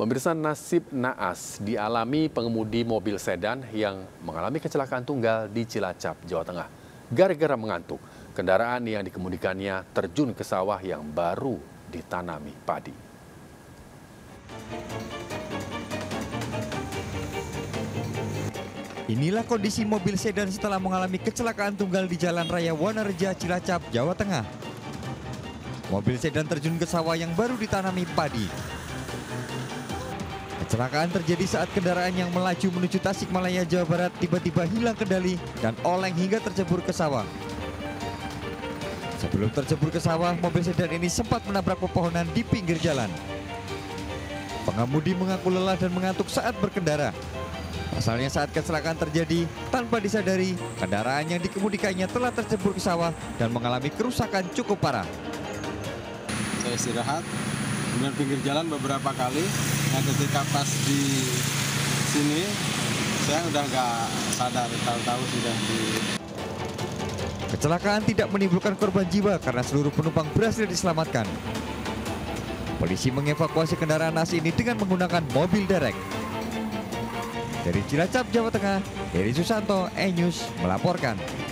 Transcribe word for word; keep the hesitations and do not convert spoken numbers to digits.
Pemirsa, nasib naas dialami pengemudi mobil sedan yang mengalami kecelakaan tunggal di Cilacap, Jawa Tengah. Gara-gara mengantuk, kendaraan yang dikemudikannya terjun ke sawah yang baru ditanami padi. Inilah kondisi mobil sedan setelah mengalami kecelakaan tunggal di Jalan Raya Wonoreja, Cilacap, Jawa Tengah. Mobil sedan terjun ke sawah yang baru ditanami padi. Kecelakaan terjadi saat kendaraan yang melaju menuju Tasikmalaya, Jawa Barat tiba-tiba hilang kendali dan oleng hingga tercebur ke sawah. Sebelum tercebur ke sawah, mobil sedan ini sempat menabrak pepohonan di pinggir jalan. Pengemudi mengaku lelah dan mengantuk saat berkendara. Pasalnya saat kecelakaan terjadi, tanpa disadari, kendaraan yang dikemudikannya telah tercebur ke sawah dan mengalami kerusakan cukup parah. Saya istirahat, kemudian pinggir jalan beberapa kali. Nah, ketika pas di sini, saya udah nggak sadar, tahu-tahu sudah di... Kecelakaan tidak menimbulkan korban jiwa karena seluruh penumpang berhasil diselamatkan. Polisi mengevakuasi kendaraan naas ini dengan menggunakan mobil derek. Dari Cilacap, Jawa Tengah, Heri Susanto, E-News melaporkan.